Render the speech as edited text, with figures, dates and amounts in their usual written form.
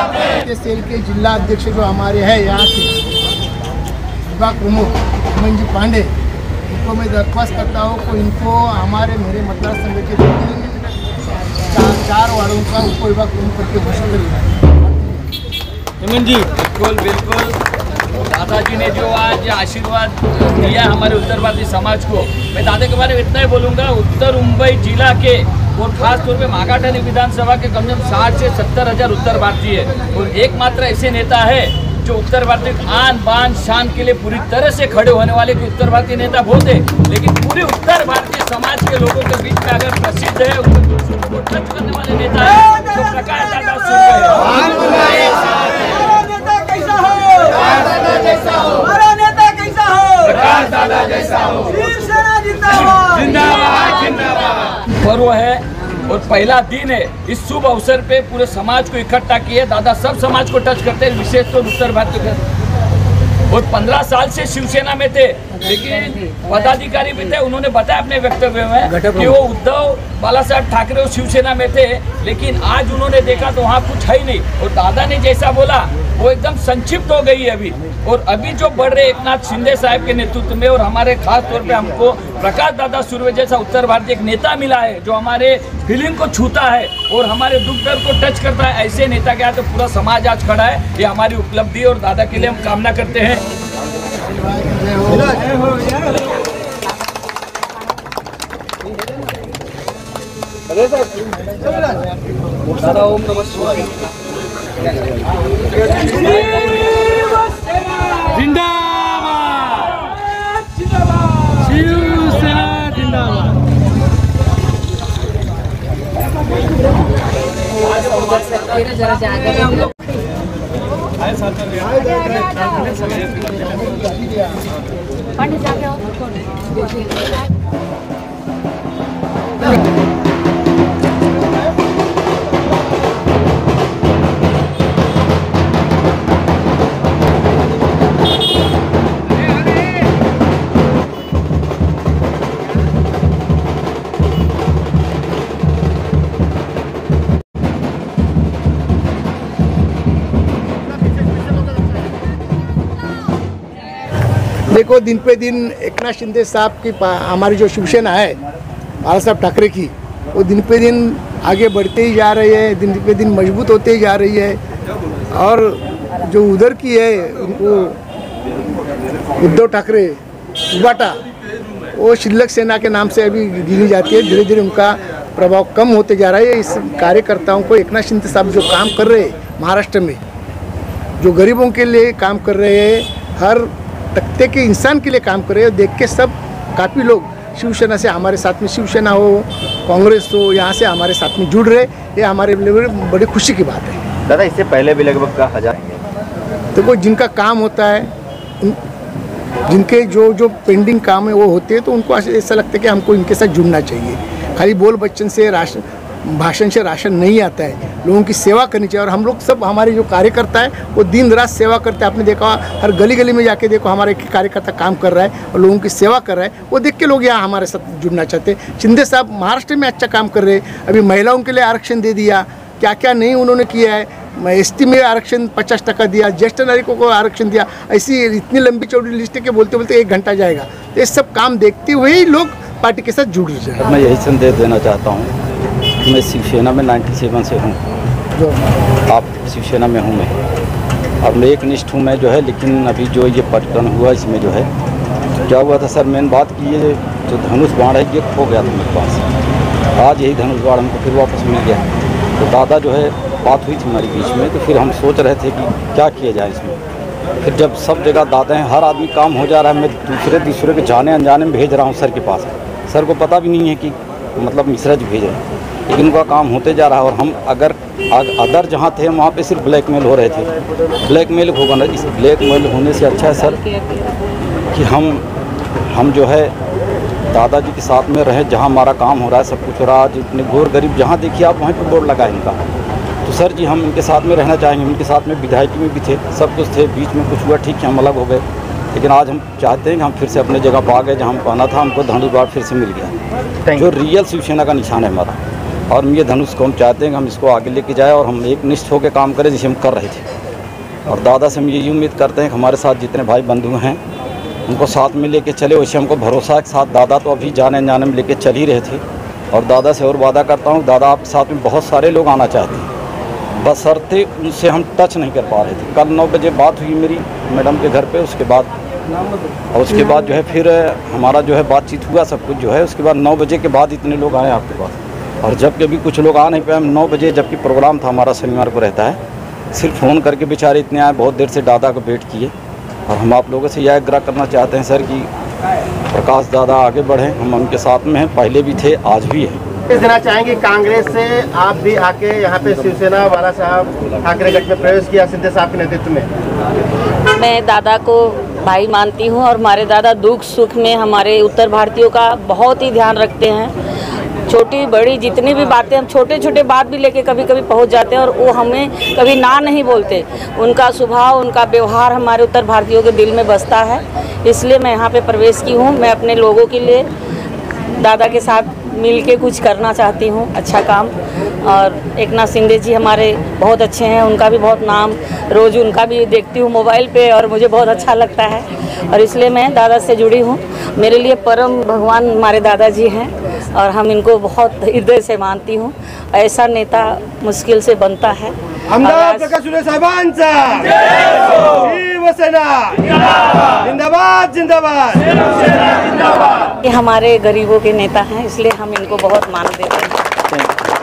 Cell के जिला अध्यक्ष जो हमारे हैं यहाँ के विभाग प्रमुख अमन जी पांडे, इनको मैं दरख्वास्त करता हूँ कि इनको हमारे मेरे मतदार संघ के चार वार्डों का उप विभाग प्रमुख करके घोषित करेगा। अमन जी बिल्कुल दादाजी ने जो आज आशीर्वाद दिया हमारे उत्तर भारतीय समाज को, मैं दादा के बारे में इतना ही बोलूँगा। उत्तर मुंबई जिला के और खास तौर पे मागाठानी विधानसभा के कम से कम 60 से 70 हज़ार उत्तर भारतीय है और एकमात्र ऐसे नेता है जो उत्तर भारतीय आन बान शान के लिए पूरी तरह से खड़े होने वाले के उत्तर भारतीय नेता बहुत है, लेकिन पूरे उत्तर भारतीय समाज के लोगों के बीच में अगर प्रसिद्ध है उनको टच करने वाले नेता है तो प्रकाश दादा पर्व है और पहला दिन है। इस शुभ अवसर पे पूरे समाज को इकट्ठा किए। दादा सब समाज को टच करते हैं, विशेष तो उत्तर भारतीय और 15 साल से शिवसेना में थे, लेकिन पदाधिकारी भी थे। उन्होंने बताया अपने वक्तव्य में कि वो उद्धव बाला साहब ठाकरे शिवसेना में थे, लेकिन आज उन्होंने देखा तो वहाँ कुछ है ही नहीं। और दादा ने जैसा बोला वो एकदम संक्षिप्त हो गई है अभी। और अभी जो बढ़ रहे एकनाथ शिंदे साहब के नेतृत्व में और हमारे खास तौर पे हमको प्रकाश दादा सुर्वे जैसा उत्तर भारतीय एक नेता मिला है जो हमारे फीलिंग को छूता है और हमारे दुख दर्द को टच करता है। ऐसे नेता के तो पूरा समाज आज खड़ा है। ये हमारी उपलब्धि और दादा के लिए हम कामना करते हैं। दादा ओम नमः शिवाय। शिवसेना जिंदाबाद। जरा जाकर देखो, दिन पे दिन एकनाथ शिंदे साहब की हमारी जो शिवसेना है बाला साहब ठाकरे की, वो दिन पे दिन आगे बढ़ते ही जा रही है, दिन पे दिन मजबूत होते ही जा रही है। और जो उधर की है उनको उद्धव ठाकरे उबाटा, वो शिल्लक सेना के नाम से अभी गिनी जाती है। धीरे धीरे उनका प्रभाव कम होते जा रहा है। इस कार्यकर्ताओं को एकनाथ शिंदे साहब जो काम कर रहे हैं महाराष्ट्र में, जो गरीबों के लिए काम कर रहे हैं, हर तख्ते के इंसान के लिए काम कर रहे हैं, देख के सब काफ़ी लोग शिवसेना से हमारे साथ में, शिवसेना हो कांग्रेस हो, यहाँ से हमारे साथ में जुड़ रहे। ये हमारे लिए बड़ी खुशी की बात है। दादा इससे पहले भी लगभग का हजार देखो, जिनका काम होता है, जिनके जो पेंडिंग काम है वो होते हैं, तो उनको ऐसा लगता है कि हमको इनके साथ जुड़ना चाहिए। खाली बोल बच्चन से भाषण से राशन नहीं आता है, लोगों की सेवा करनी चाहिए। और हम लोग सब, हमारे जो कार्यकर्ता है वो दिन रात सेवा करते हैं। आपने देखा हर गली गली में जाके देखो, हमारे कार्यकर्ता काम कर रहा है और लोगों की सेवा कर रहा है। वो देख के लोग यहाँ हमारे साथ जुड़ना चाहते हैं। शिंदे साहब महाराष्ट्र में अच्छा काम कर रहे हैं। अभी महिलाओं के लिए आरक्षण दे दिया, क्या क्या नहीं उन्होंने किया है। ST में आरक्षण 50% दिया, ज्येष्ठ नागरिकों को आरक्षण दिया। ऐसी इतनी लंबी चौड़ी लिस्ट है कि बोलते बोलते 1 घंटा जाएगा। तो ये सब काम देखते हुए ही लोग पार्टी के साथ जुड़ जाए। मैं यही संदेश देना चाहता हूँ। मैं शिवसेना में 97 से हूँ, आप शिवसेना में हूँ मैं। अब मैं एक निष्ठ हूँ मैं जो है, लेकिन अभी जो ये प्रकरण हुआ इसमें जो है क्या हुआ था सर, मेन बात कि ये जो धनुष बाण है ये खो गया था मेरे पास। आज यही धनुष बाण हमको फिर वापस मिल गया। तो दादा जो है बात हुई थी हमारे बीच में, तो फिर हम सोच रहे थे कि क्या किया जाए इसमें। फिर जब सब जगह दादा हैं, हर आदमी काम हो जा रहा है, मैं दूसरे के जाने अनजाने में भेज रहा हूँ सर के पास। सर को पता भी नहीं है कि मतलब मिश्रा जी भेज रहे हैं, लेकिन उनका काम होते जा रहा है। और हम अगर अदर जहाँ थे वहाँ पे सिर्फ ब्लैकमेल हो रहे थे। ब्लैकमेल होगा ना, इस ब्लैकमेल होने से अच्छा है सर कि हम जो है दादाजी के साथ में रहे, जहाँ हमारा काम हो रहा है, सब कुछ हो रहा है। आज इतने घोर गरीब जहाँ देखिए आप वहीं पर बोर्ड लगा है इनका। तो सर जी हम इनके साथ में रहना चाहेंगे। उनके साथ में विधायकी में भी थे, सब कुछ थे। बीच में कुछ हुआ, ठीक है, हम अलग हो गए, लेकिन आज हम चाहते हैं कि हम फिर से अपने जगह पर आ गए जहाँ हम पाना था। हमको धनुष बाण फिर से मिल गया, जो रियल शिवसेना का निशान है हमारा। और ये धनुष को हम चाहते हैं कि हम इसको आगे लेके जाए और हम एक निष्ठ होकर काम करें जैसे हम कर रहे थे। और दादा से हम यही उम्मीद करते हैं कि हमारे साथ जितने भाई बंधु हैं उनको साथ में लेके चले। वैसे हमको भरोसा है कि साथ दादा तो अभी जाने अनजाने में लेके चल ही रहे थे। और दादा से और वादा करता हूँ, दादा आपके साथ में बहुत सारे लोग आना चाहते हैं, बशर्ते उनसे हम टच नहीं कर पा रहे थे। कल 9 बजे बात हुई मेरी मैडम के घर पे, उसके बाद जो है फिर हमारा जो है बातचीत हुआ सब कुछ जो है। उसके बाद 9 बजे के बाद इतने लोग आए आपके पास। और जबकि अभी कुछ लोग आ नहीं पाए, हम 9 बजे जबकि प्रोग्राम था हमारा शनिवार को रहता है, सिर्फ फ़ोन करके बेचारे इतने आए, बहुत देर से दादा को वेट किए। और हम आप लोगों से यह आग्रह करना चाहते हैं सर कि प्रकाश दादा आगे बढ़ें, हम उनके साथ में हैं, पहले भी थे आज भी हैं। देना चाहेंगे कांग्रेस से आप भी आके यहाँ पे शिवसेना बाला साहब ठाकरे गठ में प्रवेश किया शिंदे साहब के नेतृत्व में। मैं दादा को भाई मानती हूँ और हमारे दादा दुख सुख में हमारे उत्तर भारतीयों का बहुत ही ध्यान रखते हैं। छोटी बड़ी जितनी भी बातें, हम छोटे छोटे बात भी लेके कभी कभी पहुंच जाते हैं और वो हमें कभी ना नहीं बोलते। उनका स्वभाव, उनका व्यवहार हमारे उत्तर भारतीयों के दिल में बसता है। इसलिए मैं यहाँ पे प्रवेश की हूँ। मैं अपने लोगों के लिए दादा के साथ मिल के कुछ करना चाहती हूँ, अच्छा काम। और एकनाथ शिंदे जी हमारे बहुत अच्छे हैं, उनका भी बहुत नाम, रोज़ उनका भी देखती हूँ मोबाइल पे और मुझे बहुत अच्छा लगता है। और इसलिए मैं दादा से जुड़ी हूँ। मेरे लिए परम भगवान हमारे दादाजी हैं और हम इनको बहुत हृदय से मानती हूँ। ऐसा नेता मुश्किल से बनता है। आमदार प्रकाश सुले साहेबांचा शिवसेना जिंदाबाद जिंदाबाद। ये हमारे गरीबों के नेता हैं, इसलिए हम इनको बहुत मान देते हैं।